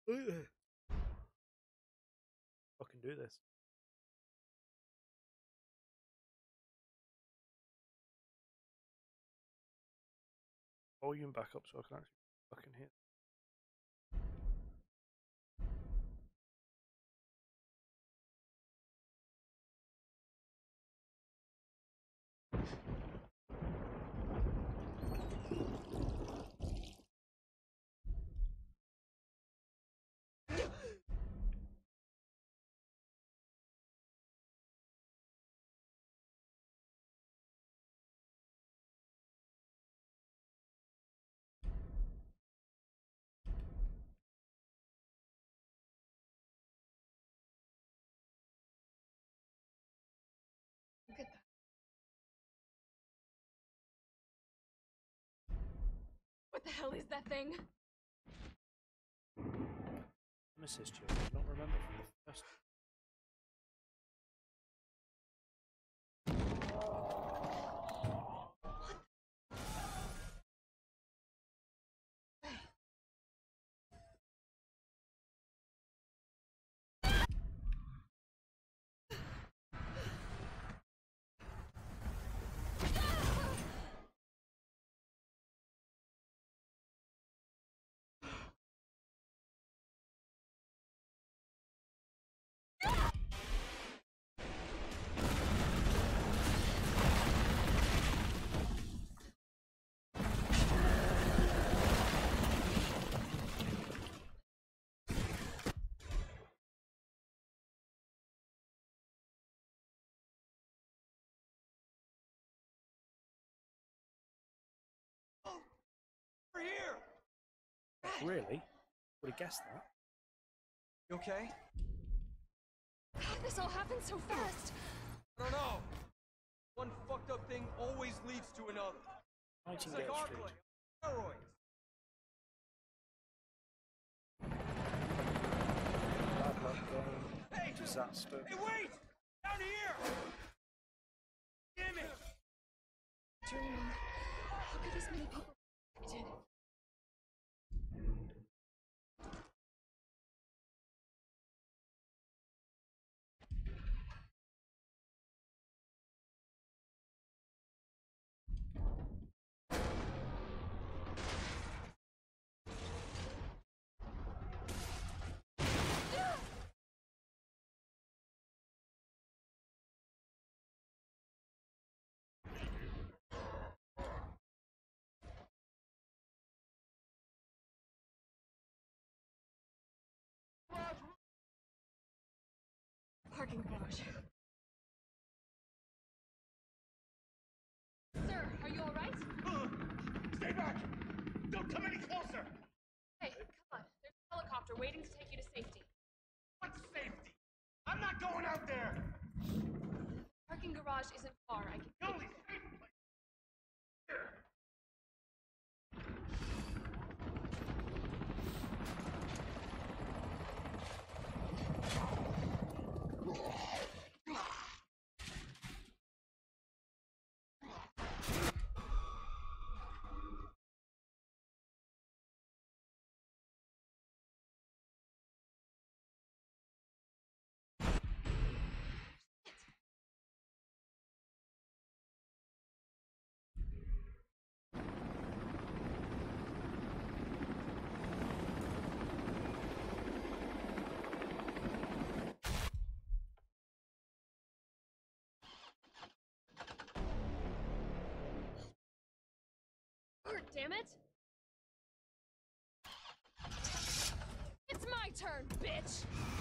Fucking do this. Volume back up so I can actually fucking hit. Look at that. What the hell is that thing? Assist you. I don't remember from the first. We're here! Really? Would have guessed that. You okay? How'd this all happen so fast? I don't know. One fucked up thing always leads to another. It's like Nightingale Street. Arclay, steroids. Bad luck game. Hey! Disaster. Hey, wait! Down here! Damn it! Dream. How could this many people be affected? Parking garage. Sir, are you alright? Stay back! Don't come any closer! Hey, come on. There's a helicopter waiting to take you to safety. What safety? I'm not going out there! Parking garage isn't far. I can The only safe place here! Damn it! It's my turn, bitch!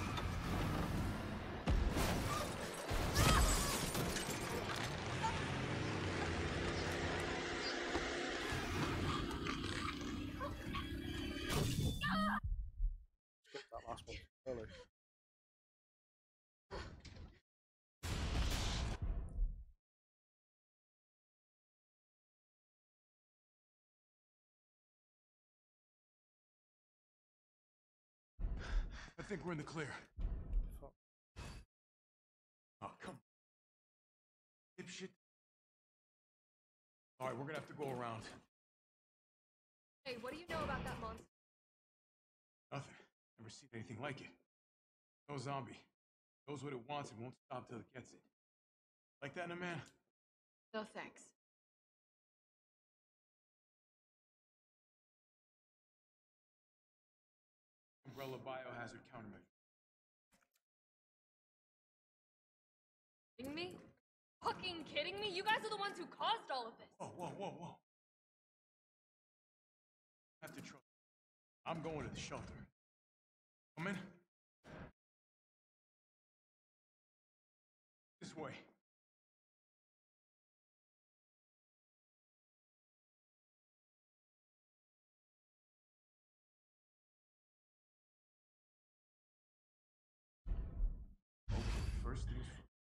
Skip that last one. Early. I think we're in the clear. Fuck. Oh, come on. Dipshit. Alright, we're gonna have to go around. Hey, what do you know about that monster? Nothing. Never seen anything like it. No zombie. Knows what it wants and won't stop till it gets it. Like that in a man? No thanks. Umbrella biohazard countermeasure. Kidding me? Fucking kidding me? You guys are the ones who caused all of this. Whoa, whoa, whoa, whoa. I have to trust. I'm going to the shelter. Come in. This way. Okay, first things first.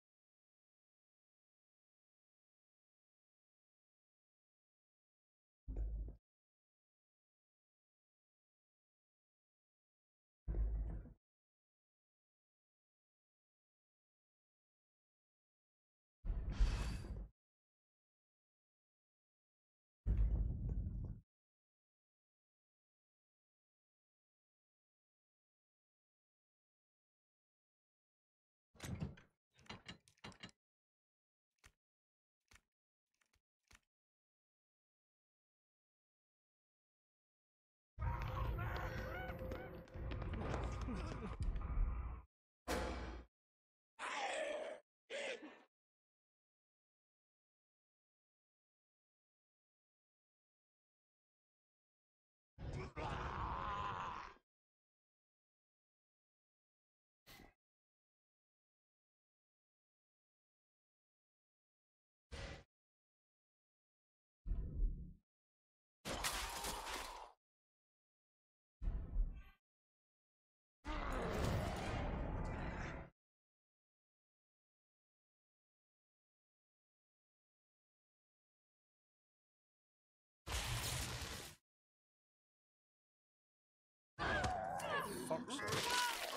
Fuck's sake.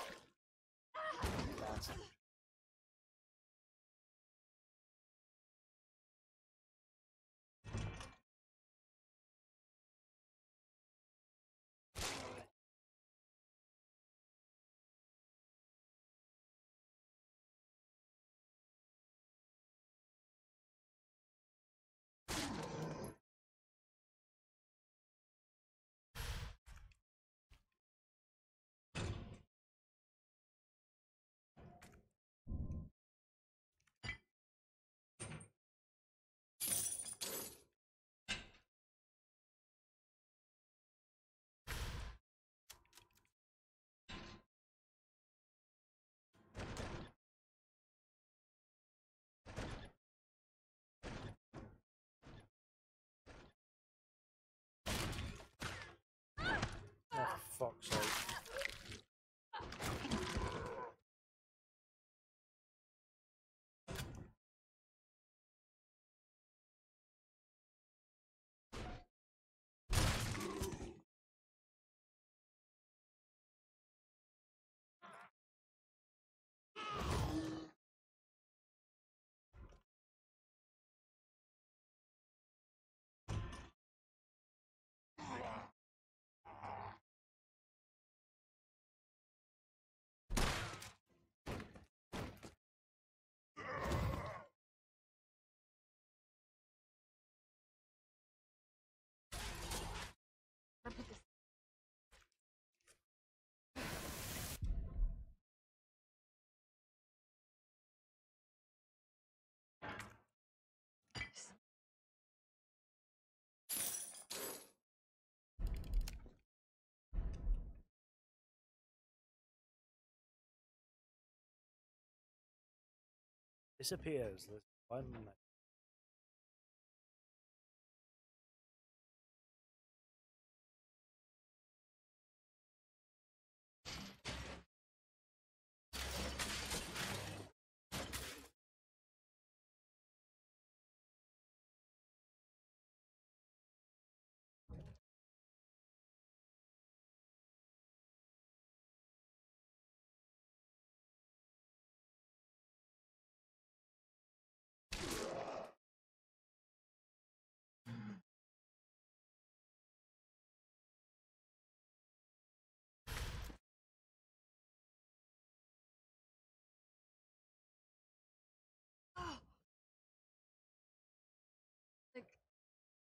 Oh, for fuck's sake. I put this. Disappears. There's one.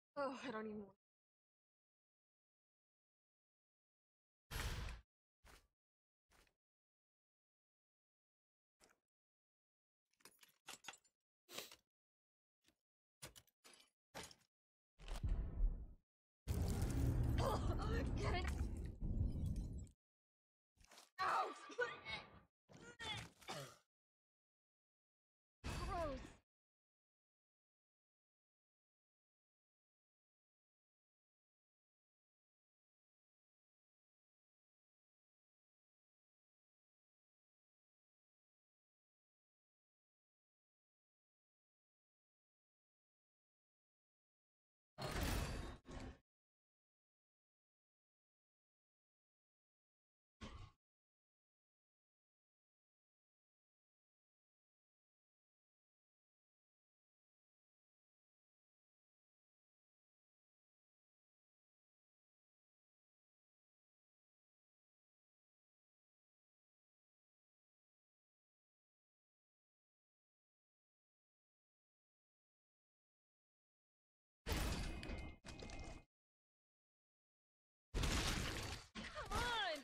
Oh, I don't even. Get it out! Gross. Come on!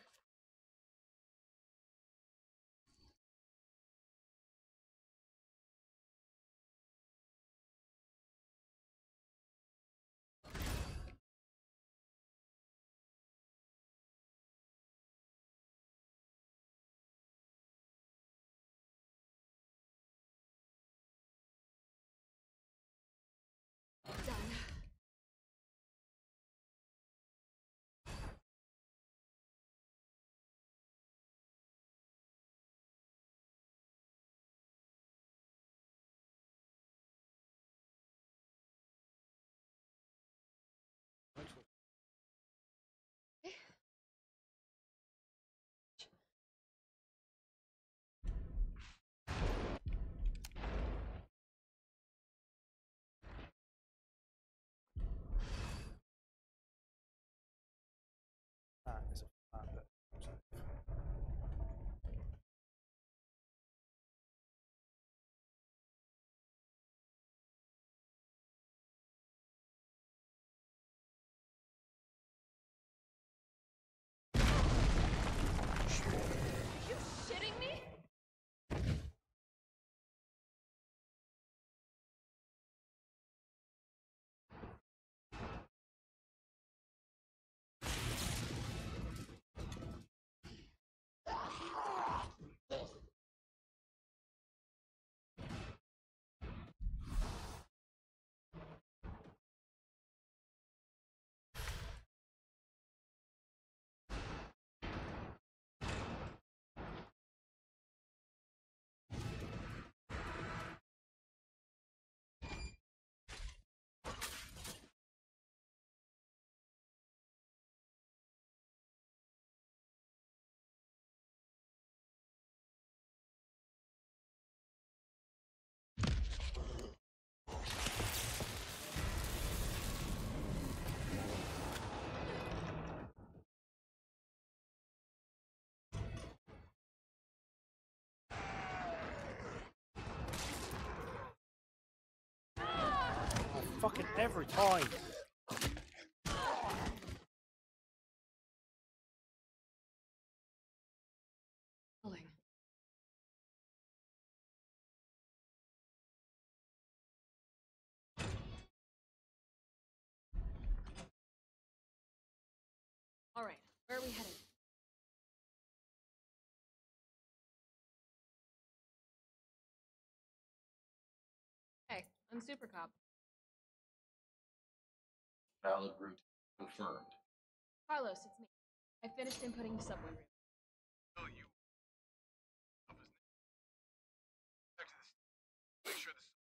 Done. That is a fat bit. Are you shitting me? Oh, fucking every time. Pulling. All right, where are we headed? Hey, I'm Super Cop. Valid route confirmed. Carlos, it's me. I finished inputting the subway route. Oh, you. Up his name. Back to this. Make sure this.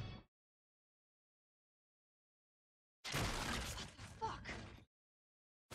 Fuck!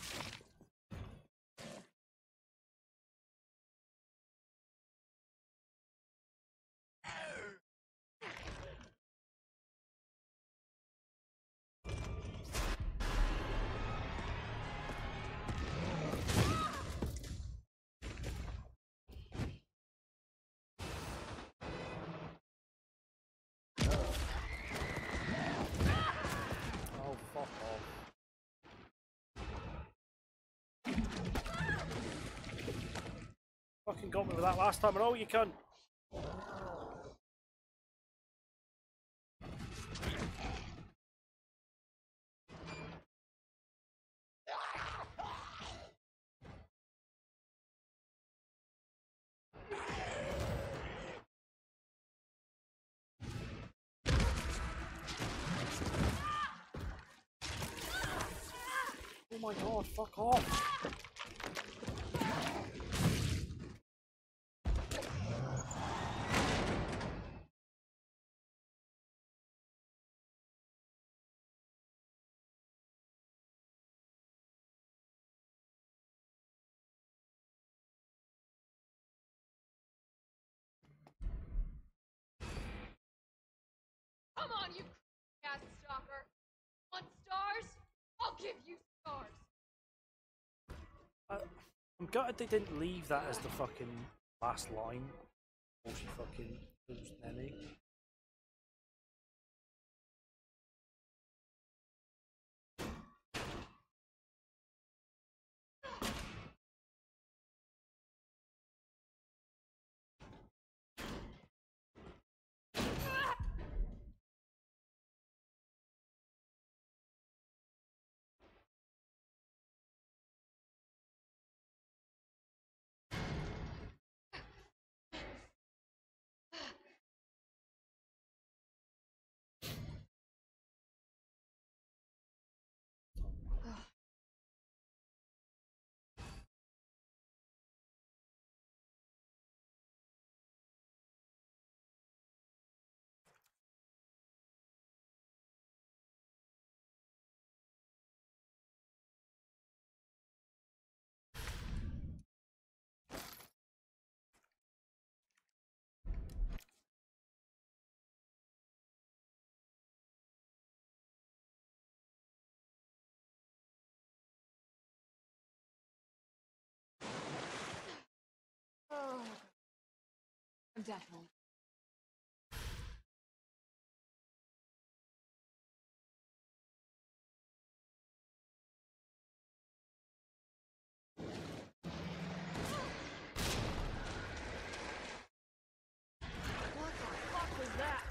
fucking got me with that last time. I know you can. Oh my god, fuck off. Come on, you ass stalker. Want stars? I'll give you stars. I'm gutted they didn't leave that as the fucking last line. Or she fucking kills Nenny. Oh, I'm definitely. What the fuck was that?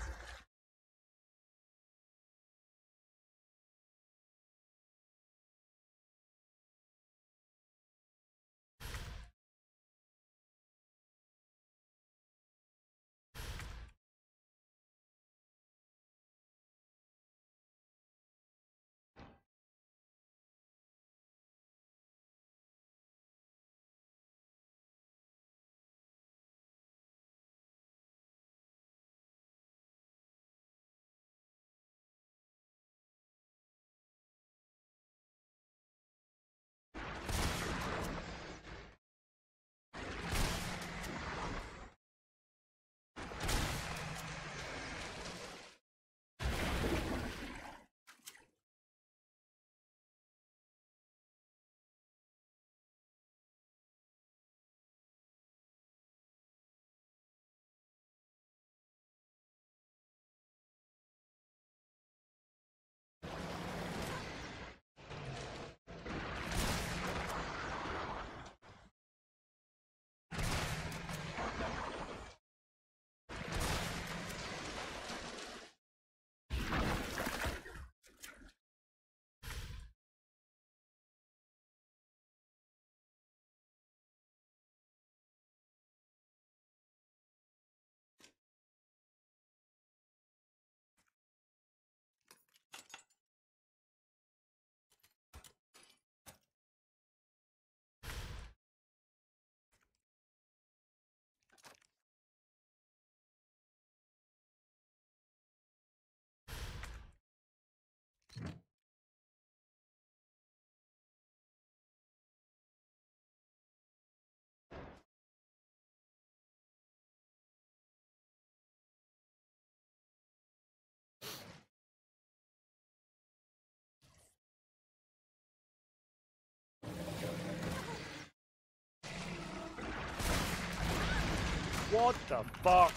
What the fuck?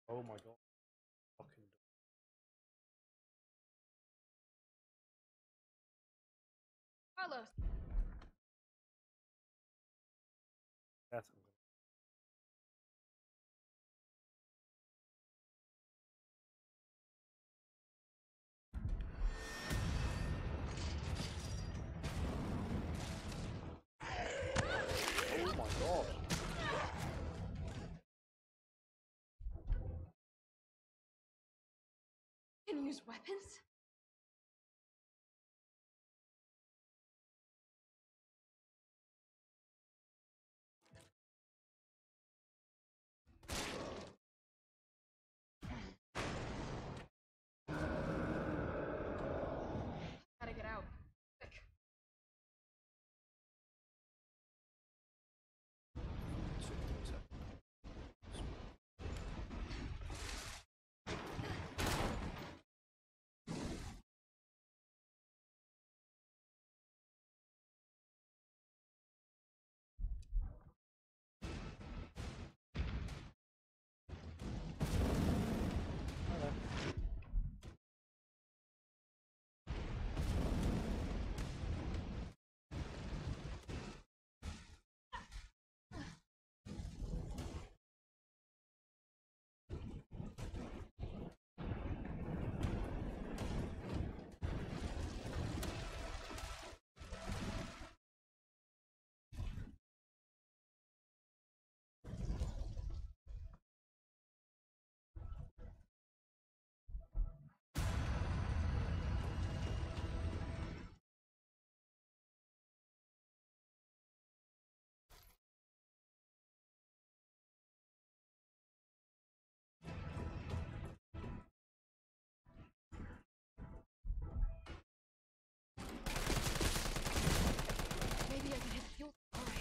Oh my god. Fucking Carlos, death. Oh my god. can you use weapons? Gotta get out. Quick. Maybe I can hit the fuel. All right.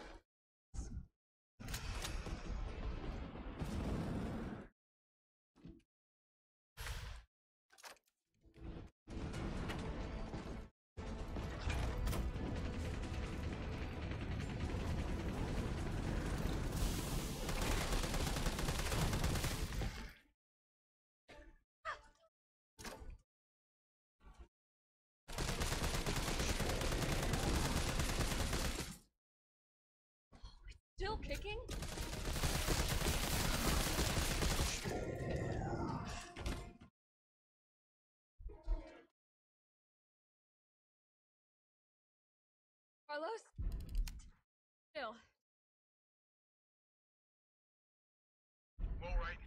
Still kicking? Carlos? Still. All right.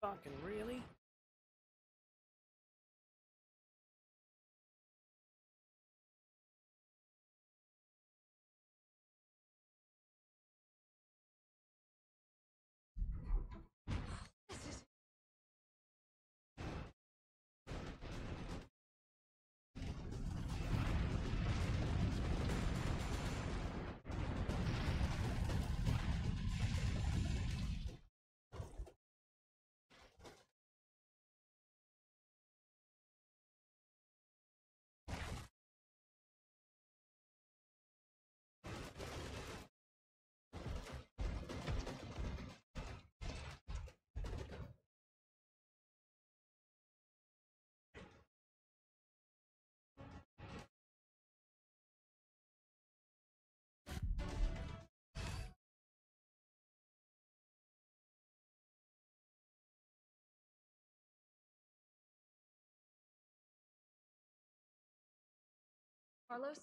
Fucking really? Carlos?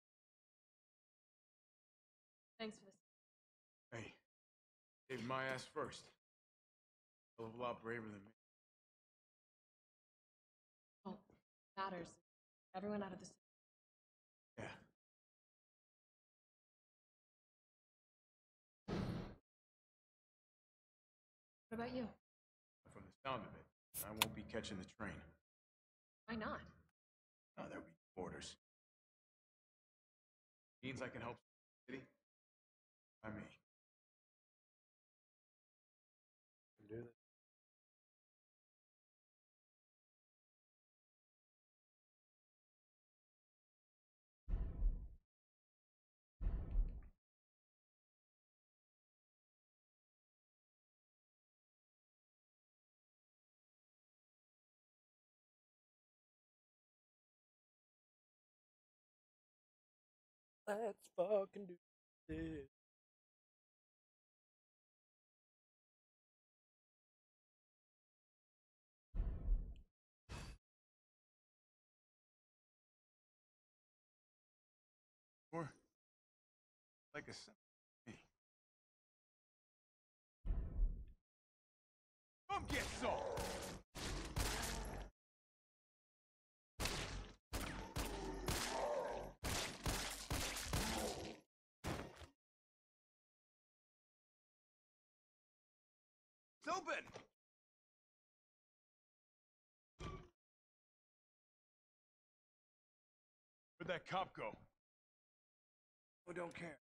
Thanks for this. Hey, saved my ass first. Hell of a lot braver than me. Oh, matters. Everyone out of the city. Yeah. What about you? From the sound of it, I won't be catching the train. Why not? No, there'll be orders. Means I can help the city. By me. Do this. Let's fucking do this. Or like a simple me. Come get some! It's open! Where'd that cop go? Oh, don't care.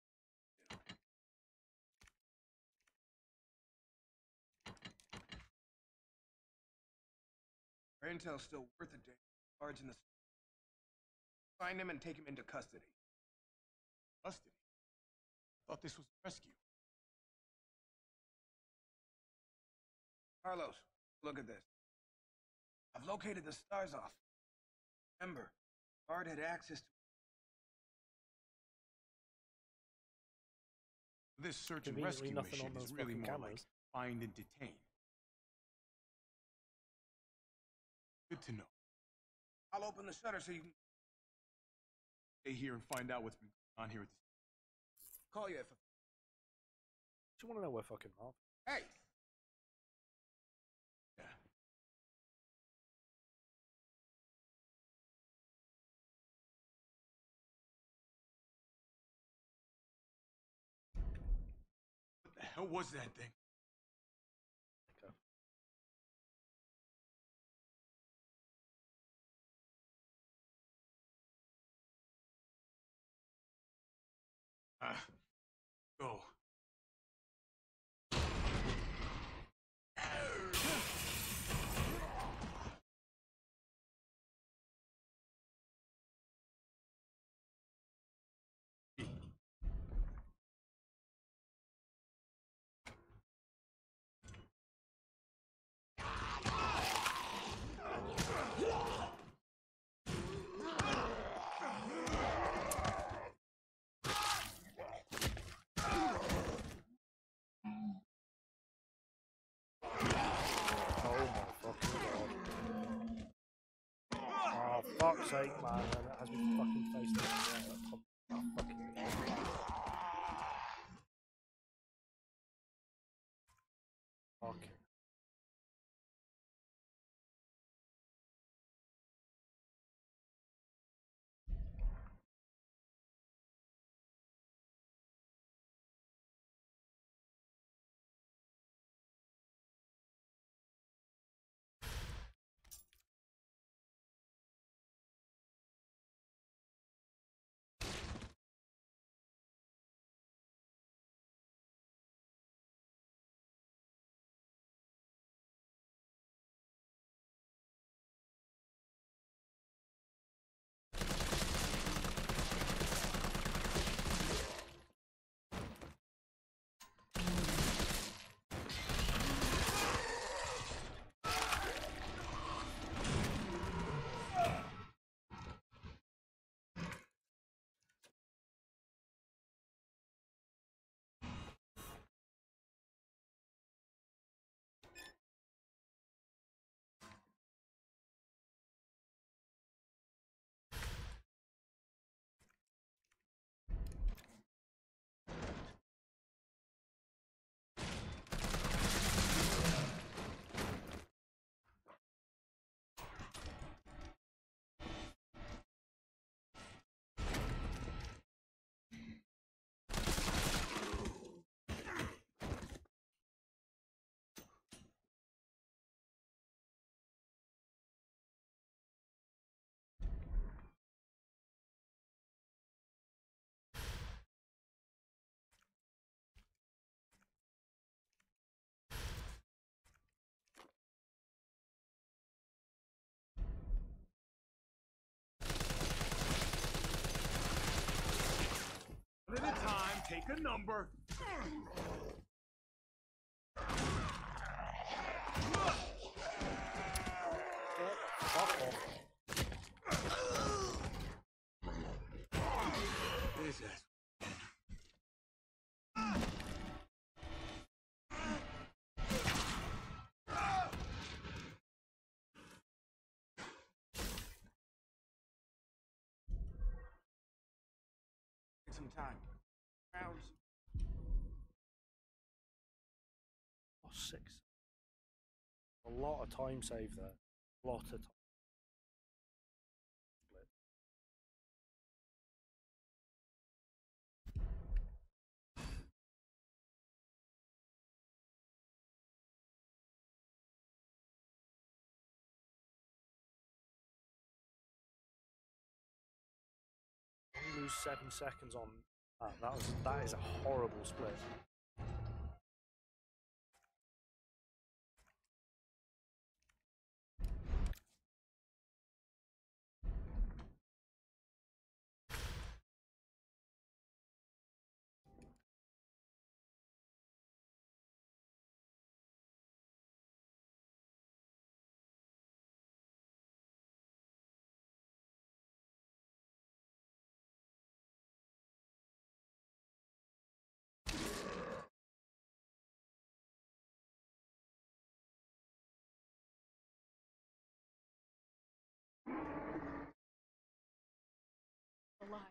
Our intel's still worth a day. Guards in the... Find him and take him into custody. Custody? Thought this was a rescue. Carlos, look at this. I've located the STARS off. Remember, guard had access to... This search and Conveniently rescue nothing mission on those is really fucking more cameras. like find and detain. Good to know. I'll open the shutter so you can... Stay here and find out what's been going on here at this. Call you if... Do you want to know where fucking Marv? Hey! Yeah. What the hell was that thing? Okay. Go. Oh, fuck's sake, man. That has me fucking face down. Yeah, that fucking... Fucking Take a number. Fuck off. This ass. Some time. Rounds. Oh, 6. A lot of time save there. A lot of time. Lose 7 seconds on that. That is a horrible split. Alive.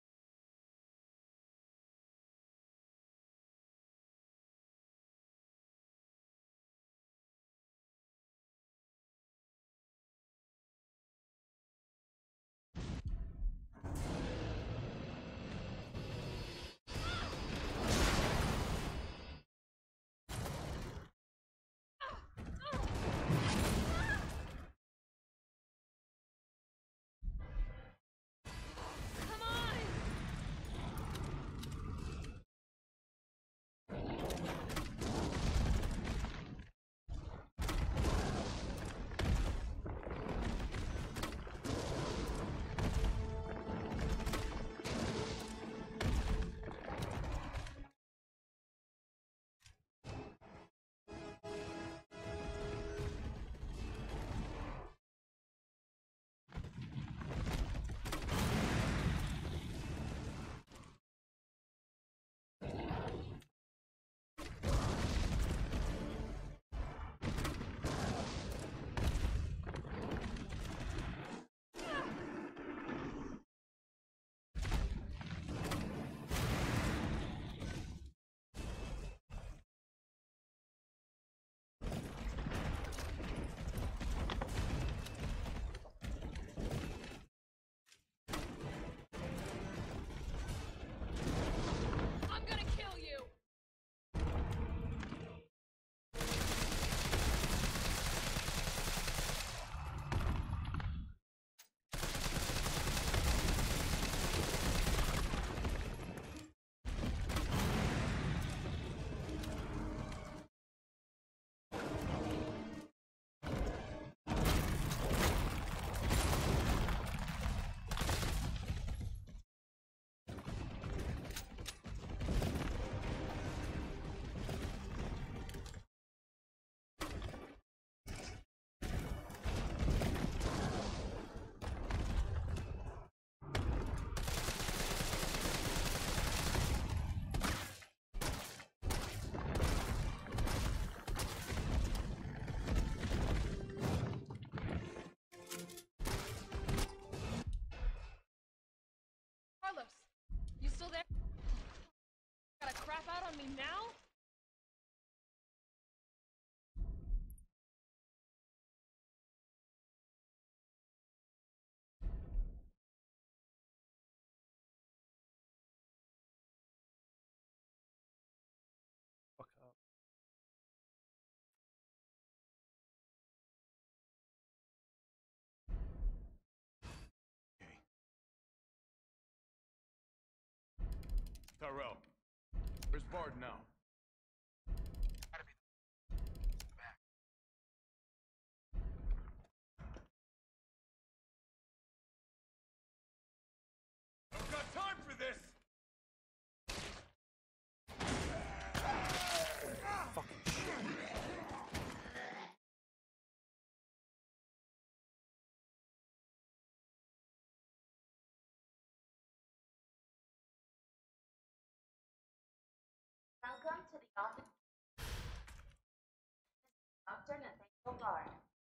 Come on! I'm gonna kill you! Carlos, you still there? Got a crap out on me now? Fuck up. Okay. Tyrell, where's Bard now? Gotta be back. I've got time for this! Welcome to the office. Dr. Nathaniel Bard.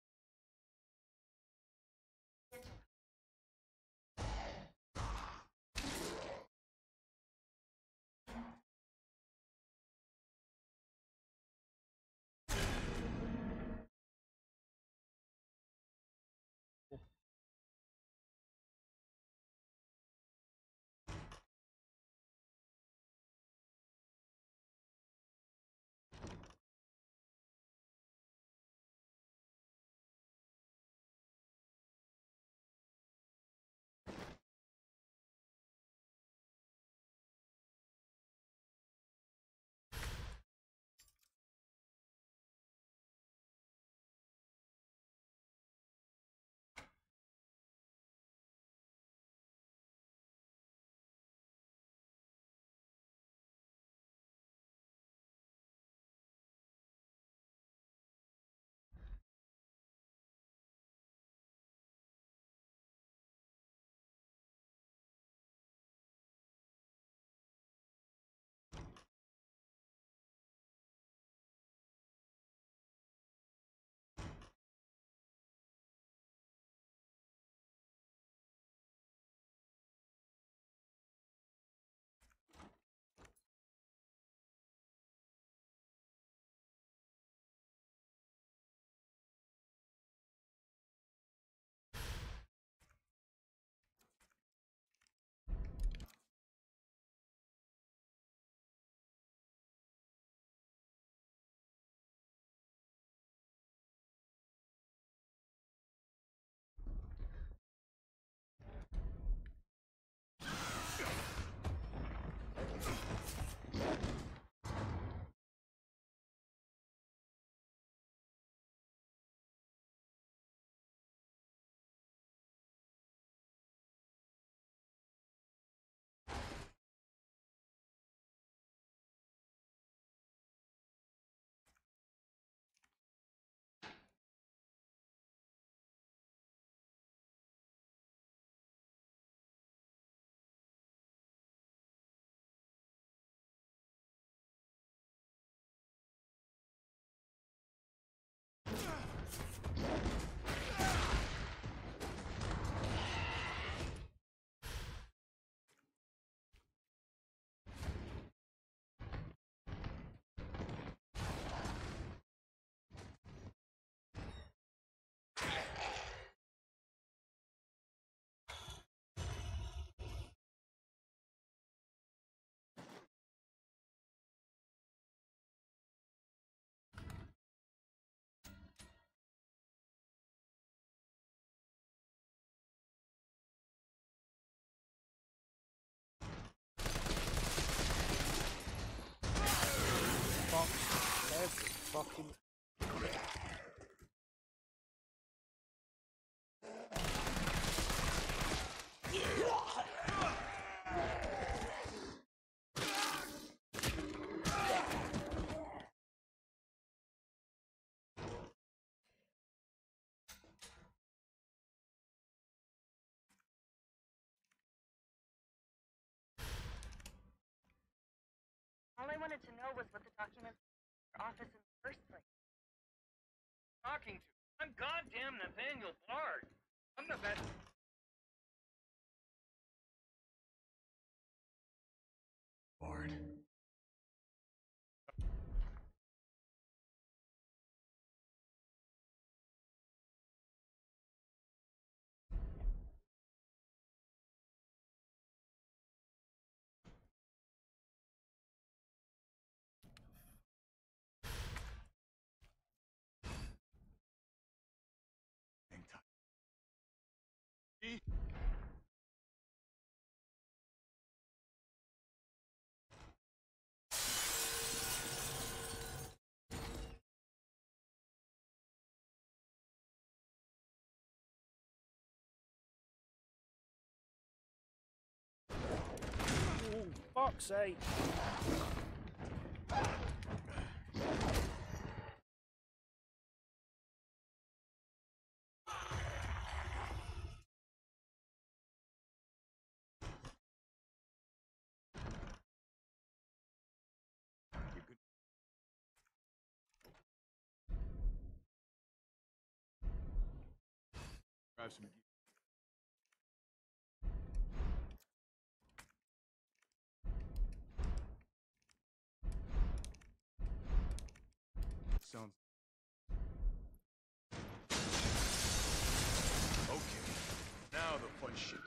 Every fucking. All I wanted to know was what the documents were office in the first place. Talking to? I'm goddamn Nathaniel Bard. I'm the best. Bard. Hang tight. Oh, fuck's sake. Keep have some. Sounds. Okay. Now the fun shit.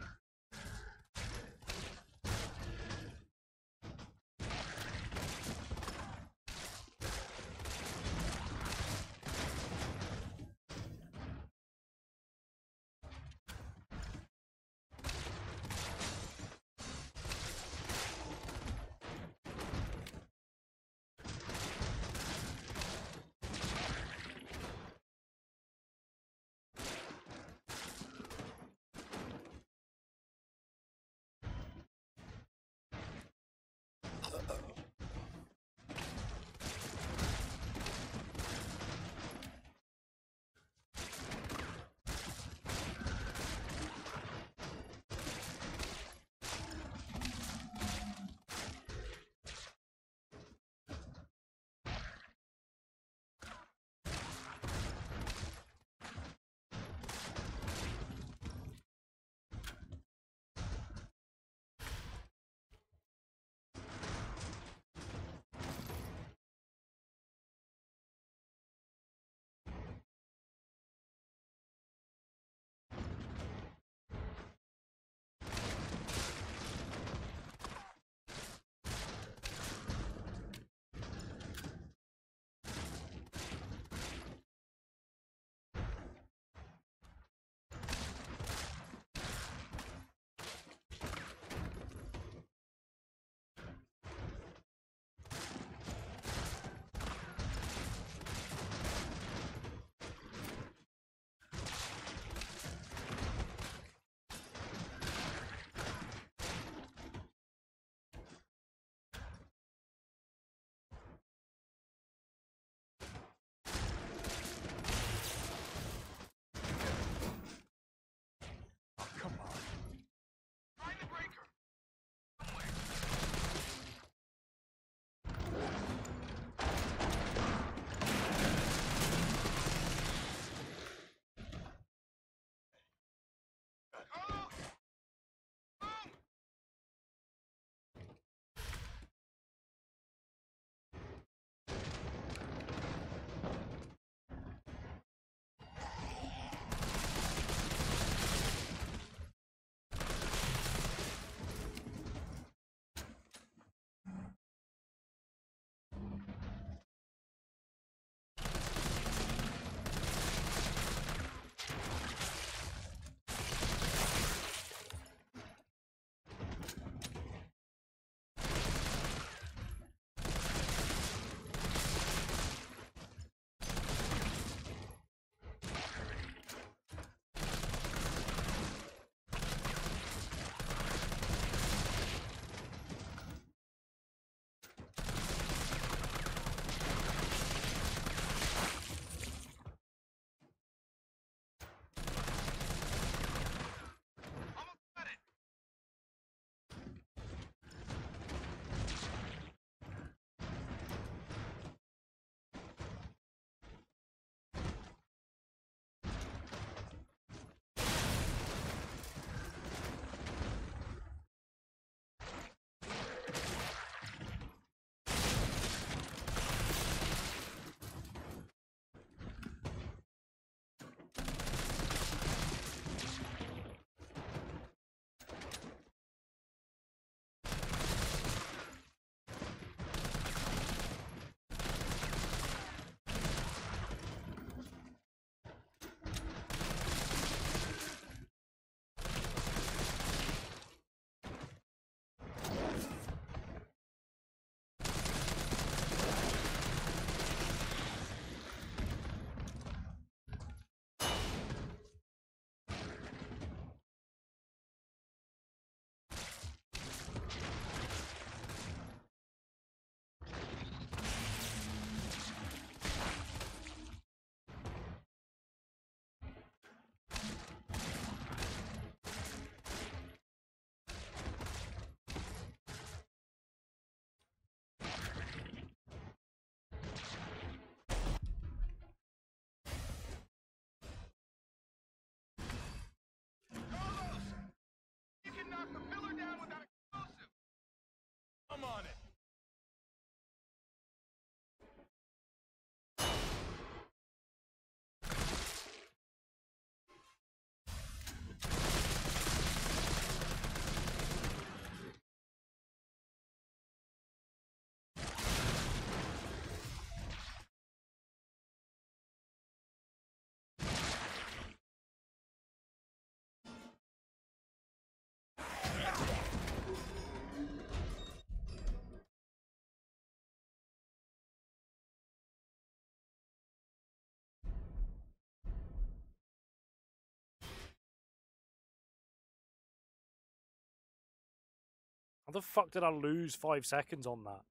How the fuck did I lose 5 seconds on that?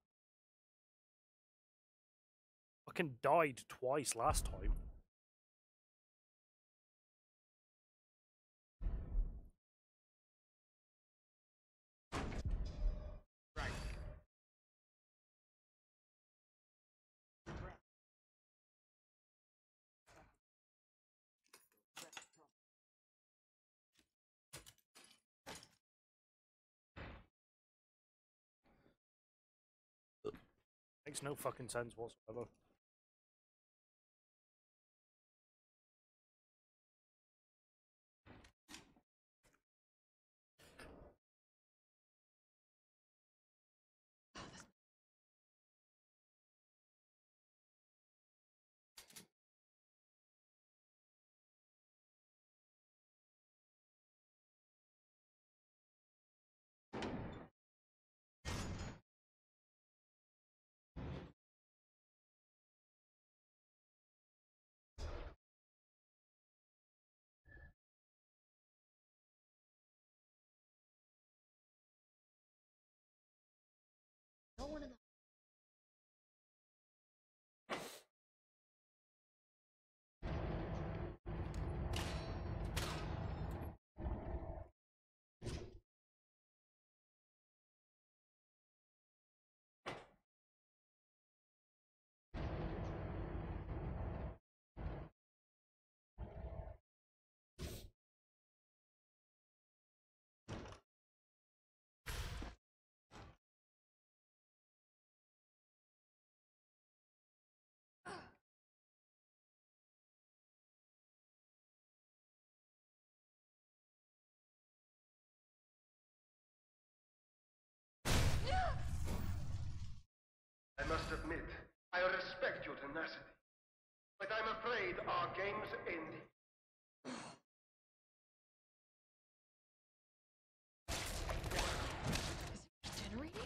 Fucking died twice last time. Makes no fucking sense whatsoever. No one in the I must admit, I respect your tenacity, but I'm afraid our game's ending. generating?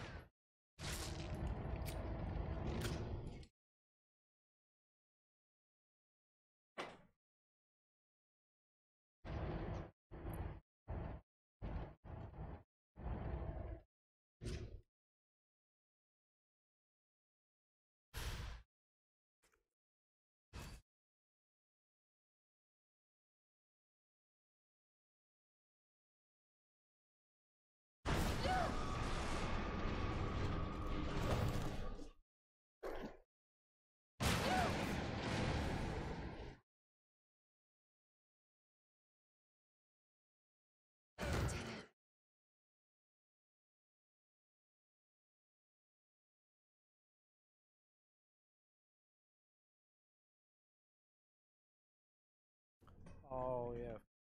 Oh, yeah.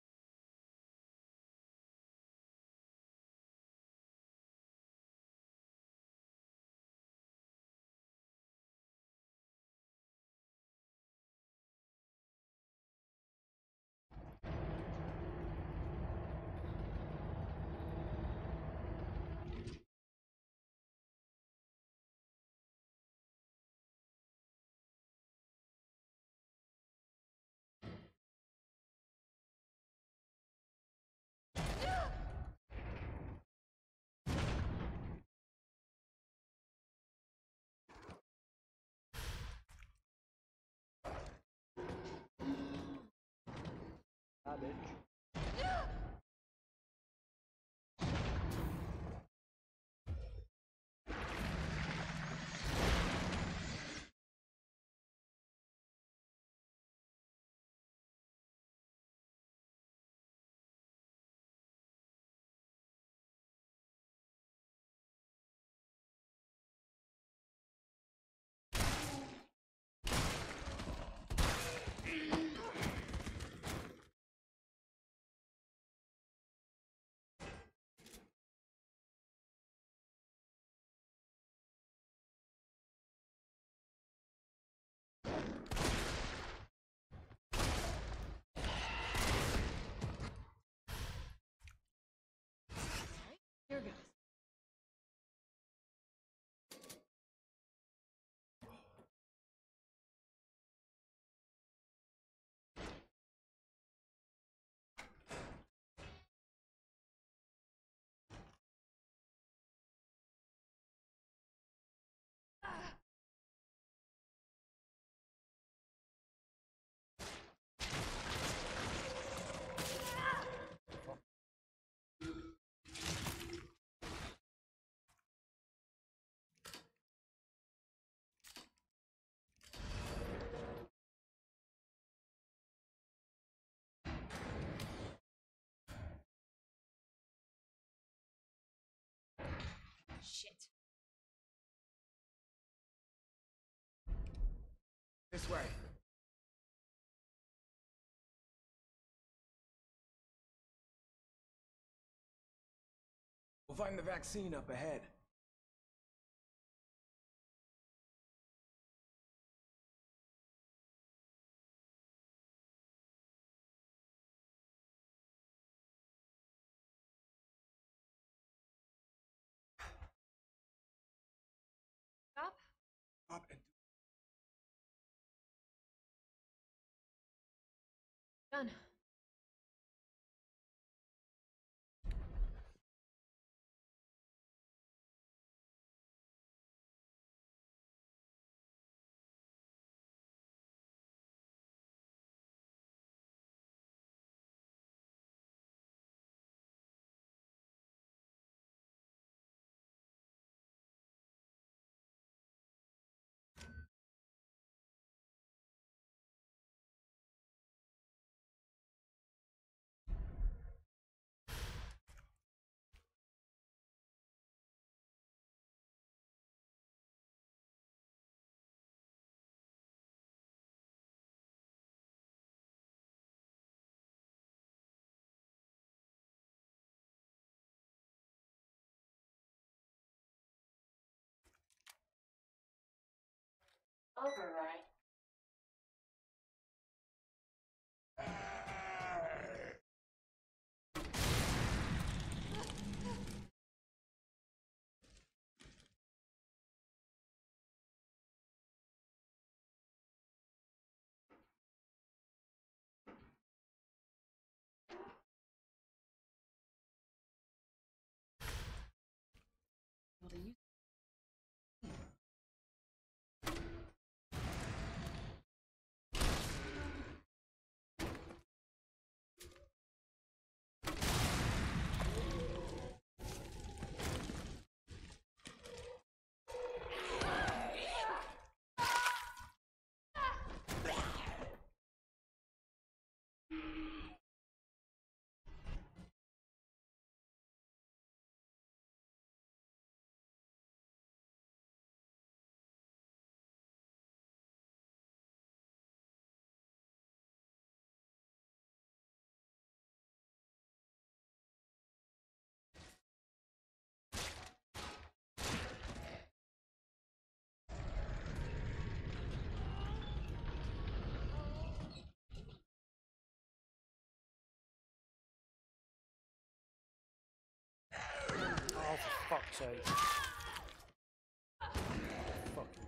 That bitch. Shit. This way. We'll find the vaccine up ahead. Stop. Stop and Done. Override. What are you? Oh, for fuck's sake. Fucking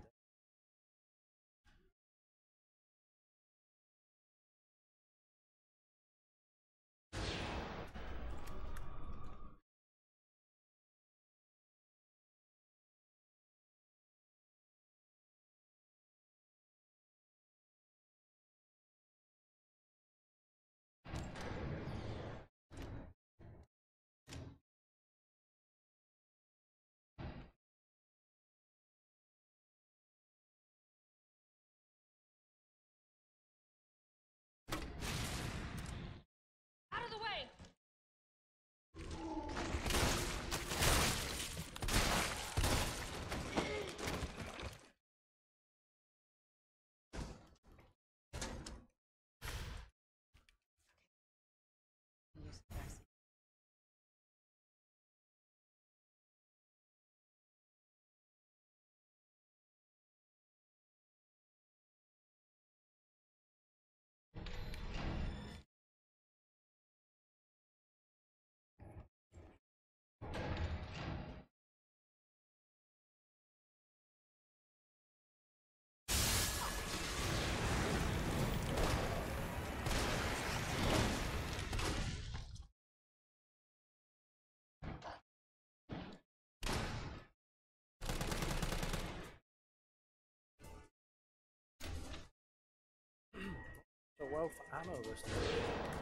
Out of the way! Use the vaccine. so well for ammo this time.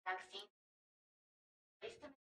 vaccine placed them.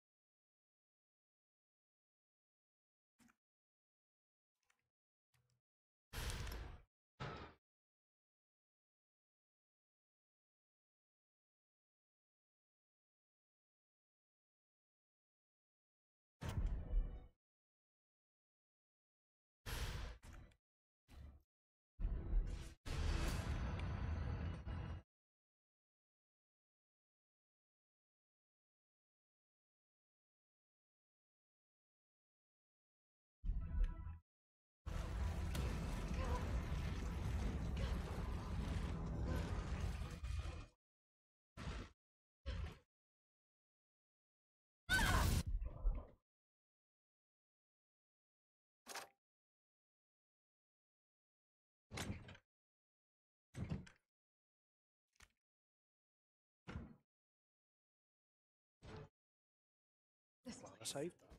This Well, way. I saved that.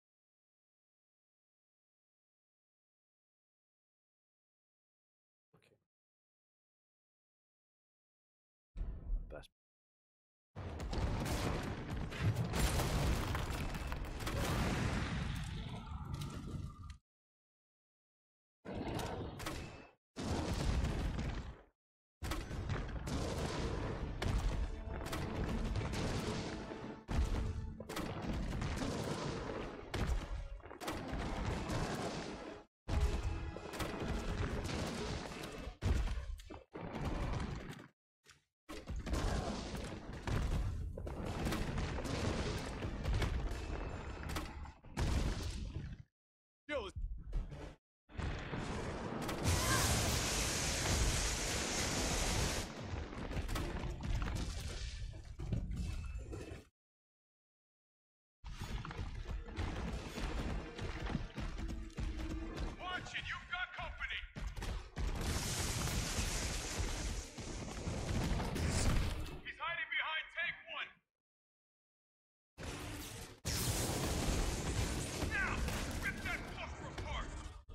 Okay. Best. Yo, watch it, you've got company! He's hiding behind tank one! Now! Rip that fucker apart!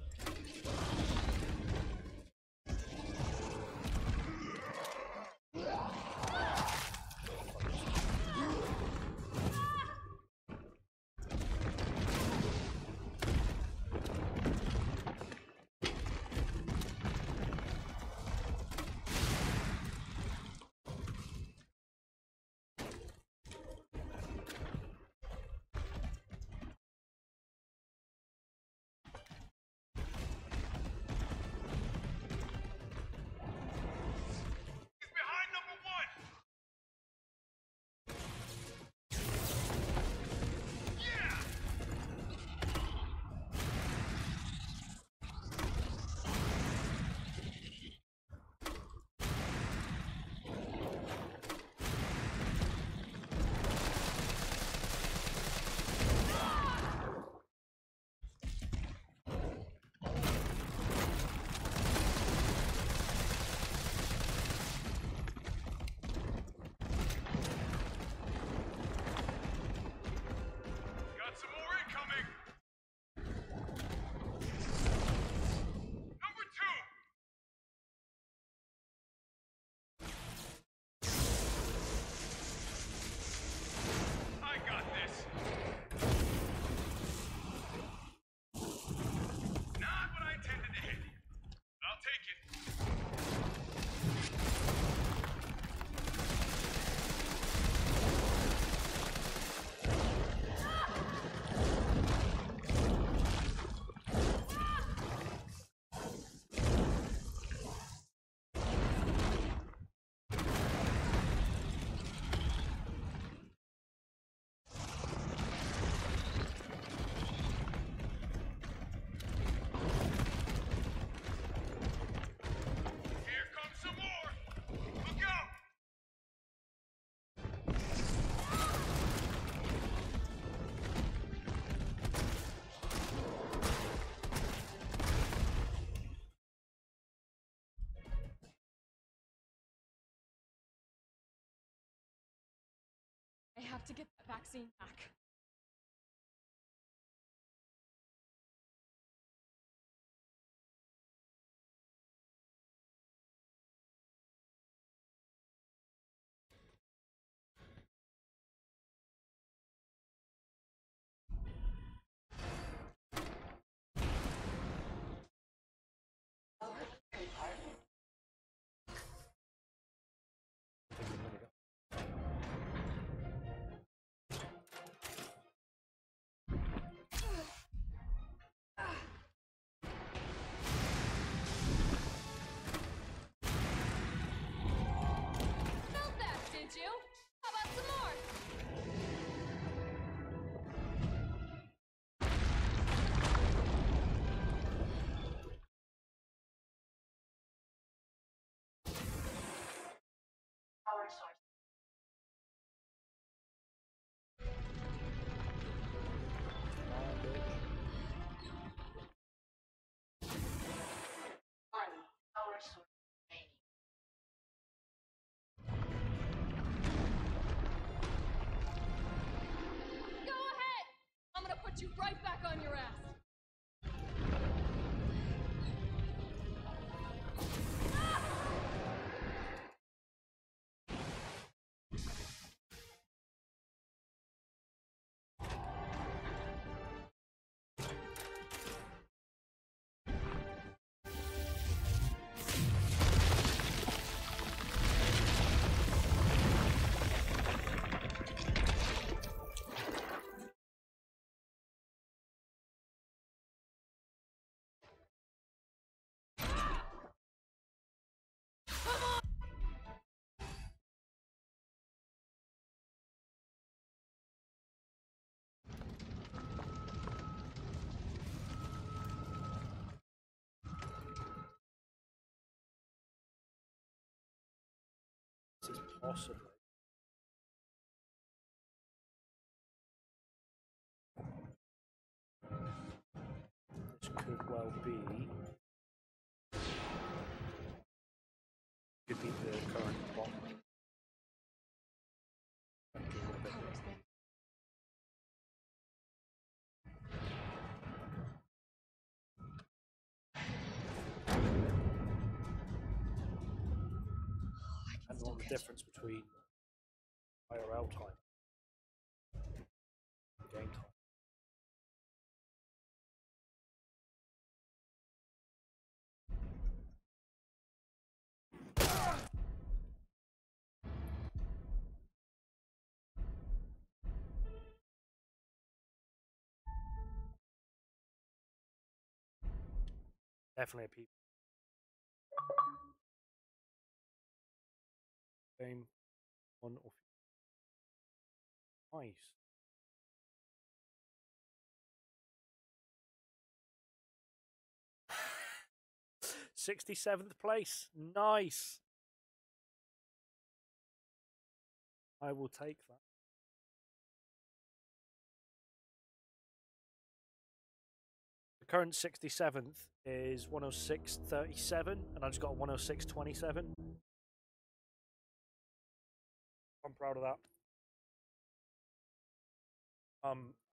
He's behind number one! Yeah! Got some more incoming! Number two! I got this! Not what I intended to hit. I'll take it. Here comes some more! Look out! I have to get that vaccine back. put you right back on your ass. This is possibly. This could well be. Could be the current plot. And know the difference between IRL time and game time. Definitely a people game on or nice. 67th place. Nice. I will take that. The current 67th is 106.37, and I just got a 106.27. I'm proud of that.